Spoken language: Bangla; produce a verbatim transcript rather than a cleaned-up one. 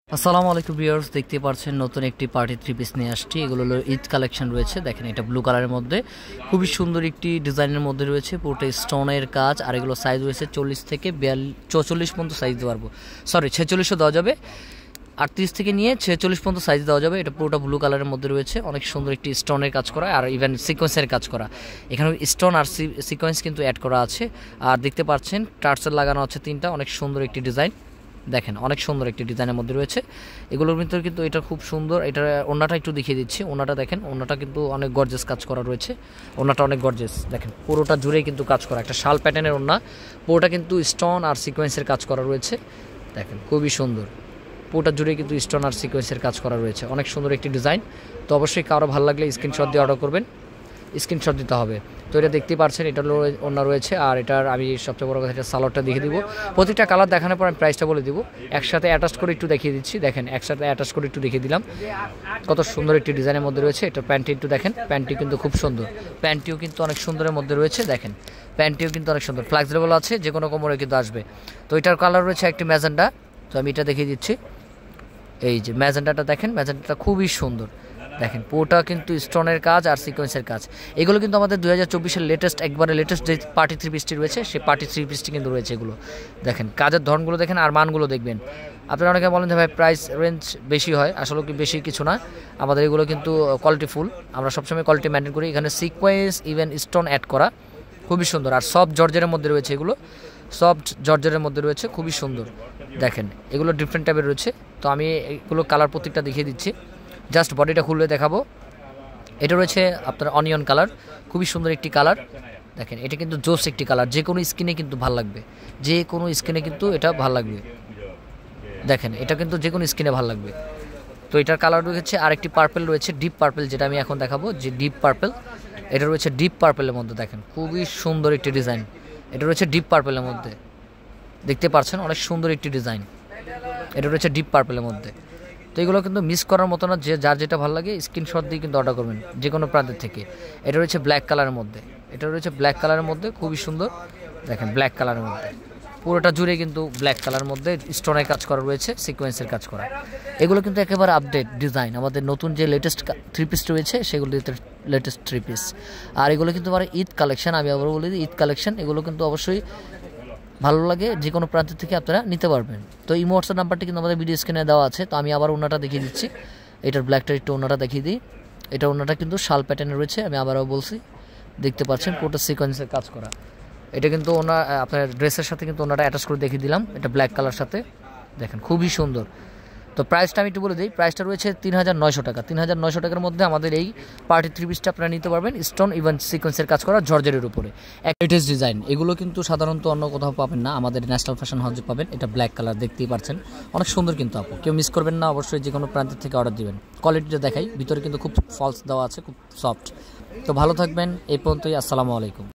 আসসালামু আলাইকুম ভিউয়ার্স, দেখতে পাচ্ছেন নতুন একটি পার্টি থ্রি পিস নিয়ে আসছি। এগুলো হলো ঈদ কালেকশন রয়েছে। দেখেন এটা ব্লু কালারের মধ্যে খুবই সুন্দর একটি ডিজাইনের মধ্যে রয়েছে, পুরোটা স্টোনের কাজ। আর এগুলো সাইজ রয়েছে চল্লিশ থেকে বিয়াল্লিশ চৌচল্লিশ পর্যন্ত সাইজ দিতে পারবো, সরি ছেচল্লিশও দেওয়া যাবে, আটত্রিশ থেকে নিয়ে ছেচল্লিশ পর্যন্ত সাইজ দেওয়া যাবে। এটা পুরোটা ব্লু কালারের মধ্যে রয়েছে, অনেক সুন্দর একটি স্টোনের কাজ করা আর ইভেন সিকোয়েন্সের কাজ করা। এখানে স্টোন আর সিকোয়েন্স কিন্তু অ্যাড করা আছে। আর দেখতে পাচ্ছেন টার্সেল লাগানো আছে তিনটা, অনেক সুন্দর একটি ডিজাইন। দেখেন অনেক সুন্দর একটি ডিজাইনের মধ্যে রয়েছে এগুলোর ভিতরে, কিন্তু এটা খুব সুন্দর। এটা ওনাটা একটু দেখিয়ে দিচ্ছি। ওনাটা দেখেন, ওনাটা কিন্তু অনেক গর্জেস কাজ করা রয়েছে। ওনাটা অনেক গর্জেস, দেখেন পুরোটা জুড়েই কিন্তু কাজ করা, একটা শাল প্যাটার্নের ওনা। পুরোটা কিন্তু স্টোন আর সিকোয়েন্সের কাজ করা রয়েছে। দেখেন খুবই সুন্দর, পুরোটা জুড়ে কিন্তু স্টোন আর সিকোয়েন্সের কাজ করা রয়েছে। অনেক সুন্দর একটি ডিজাইন। তো অবশ্যই কারো ভালো লাগলে স্ক্রিনশট দিয়ে অর্ডার করবেন, স্ক্রিনশট দিতে হবে। তো এটা দেখতেই পাচ্ছেন, এটা ওনা রয়েছে। আর এটার আমি সবচেয়ে বড় কথা, এটা সালোয়ারটা দেখিয়ে দিব। প্রতিটা কালার দেখানোর পর আমি প্রাইসটা বলে দিব। একসাথে অ্যাটাচ করে একটু দেখিয়ে দিচ্ছি। দেখেন একসাথে অ্যাটাচ করে একটু দেখিয়ে দিলাম, কত সুন্দর একটি ডিজাইনের মধ্যে রয়েছে। এটা প্যান্টটি একটু দেখেন, প্যান্টটি কিন্তু খুব সুন্দর, প্যান্টটিও কিন্তু অনেক সুন্দরের মধ্যে রয়েছে। দেখেন প্যান্টটিও কিন্তু অনেক সুন্দর, ফ্লেক্সিবল আছে, যে কোনো কোমরে কিন্তু আসবে। তো এটার কালার রয়েছে একটি ম্যাজেন্ডা। তো আমি এটা দেখিয়ে দিচ্ছি। এই যে ম্যাজেন্ডাটা দেখেন, ম্যাজেন্ডাটা খুবই সুন্দর। দেখেন পুরোটা কিন্তু স্টোনের কাজ আর সিকোয়েন্সের কাজ। এগুলো কিন্তু আমাদের দুই হাজার চব্বিশের লেটেস্ট, একবারে লেটেস্ট যে পার্টি থ্রি পিসটি রয়েছে, সেই পার্টি থ্রি পিসটি কিন্তু রয়েছে। এগুলো দেখেন, কাজের ধরনগুলো দেখেন আর মানগুলো দেখবেন। আপনারা অনেকে বলেন যে ভাই প্রাইস রেঞ্জ বেশি হয়, আসলে কি বেশি কিছু না। আমাদের এগুলো কিন্তু কোয়ালিটি ফুল, আমরা সবসময় কোয়ালিটি মেনটেন করি। এখানে সিকোয়েন্স ইভেন স্টোন অ্যাড করা, খুবই সুন্দর। আর সফট জর্জের মধ্যে রয়েছে, এগুলো সফট জর্জের মধ্যে রয়েছে, খুবই সুন্দর। দেখেন এগুলো ডিফারেন্ট টাইপের রয়েছে। তো আমি এগুলো কালার প্রত্যেকটা দেখিয়ে দিচ্ছি, জাস্ট বডিটা খুললে দেখাবো। এটা রয়েছে আপনার অনিয়ন কালার, খুবই সুন্দর একটি কালার। দেখেন এটা কিন্তু জোস একটি কালার, যে কোনো স্কিনে কিন্তু ভাল লাগবে, যে কোনো স্কিনে কিন্তু এটা ভাল লাগবে। দেখেন এটা কিন্তু যে কোনো স্কিনে ভাল লাগবে। তো এটার কালার রয়েছে আরেকটি পার্পেল রয়েছে, ডিপ পার্পেল, যেটা আমি এখন দেখাবো, যে ডিপ পার্পেল। এটা রয়েছে ডিপ পার্পেলের মধ্যে। দেখেন খুবই সুন্দর একটি ডিজাইন। এটা রয়েছে ডিপ পার্পেলের মধ্যে, দেখতে পাচ্ছেন অনেক সুন্দর একটি ডিজাইন। এটা রয়েছে ডিপ পার্পেলের মধ্যে। তো এগুলো কিন্তু মিস করার মতো না, যে যার যেটা ভালো লাগে স্ক্রিনশট দিয়ে কিন্তু অর্ডার করবেন যে কোনো প্রান্তের থেকে। এটা রয়েছে ব্ল্যাক কালারের মধ্যে, এটা রয়েছে ব্ল্যাক কালারের মধ্যে, খুবই সুন্দর। দেখেন ব্ল্যাক কালারের মধ্যে, পুরোটা জুড়ে কিন্তু ব্ল্যাক কালারের মধ্যে স্টোনের কাজ করা রয়েছে, সিকোয়েন্সের কাজ করা। এগুলো কিন্তু একেবারে আপডেট ডিজাইন, আমাদের নতুন যে লেটেস্ট থ্রি পিস রয়েছে সেগুলো লেটেস্ট থ্রি পিস। আর এগুলো কিন্তু আমার ঈদ কালেকশন, আমি আবার বলি ঈদ কালেকশন। এগুলো কিন্তু অবশ্যই ভালো লাগে, যে কোনো প্রান্ত থেকে আপনারা নিতে পারবেন। তো এই হোয়াটসঅ্যাপ নাম্বারটি কিন্তু আমাদের ভিডিও স্ক্রিনে দেওয়া আছে। তো আমি আবার ওনাটা দেখিয়ে দিচ্ছি, এটার ব্ল্যাকটা একটু ওনাটা দেখিয়ে দিই। এটা ওনাটা কিন্তু শাল প্যাটার্নে রয়েছে, আমি আবারও বলছি, দেখতে পাচ্ছেন পুরোটা সিকোয়েন্সের কাজ করা। এটা কিন্তু ওনার আপনার ড্রেসের সাথে কিন্তু ওনাটা অ্যাটাচ করে দেখিয়ে দিলাম, এটা ব্ল্যাক কালার সাথে। দেখেন খুবই সুন্দর। তো প্রাইসটা আমি একটু বলে দিই, প্রাইসটা রয়েছে তিন হাজার নয়শো টাকা। তিন হাজার নয়শো টাকার মধ্যে আমাদের এই পার্টি থ্রি পিসটা আপনারা নিতে পারবেন, স্টোন ইভেন সিকোয়েন্সের কাজ করা জর্জের উপরে, লেটেস্ট ডিজাইন। এগুলো কিন্তু সাধারণত অন্য কোথাও পাবেন না, আমাদের ন্যাশনাল ফ্যাশন হাউসে পাবেন। এটা ব্ল্যাক কালার, দেখতেই পাচ্ছেন অনেক সুন্দর কিন্তু আপু, কেউ মিস করবেন না, অবশ্যই যে কোনো প্রান্তের থেকে অর্ডার দিবেন। কোয়ালিটিটা দেখাই, ভিতরে কিন্তু খুব ফলস দেওয়া আছে, খুব সফট। তো ভালো থাকবেন, এই পর্যন্তই। আসসালামু আলাইকুম।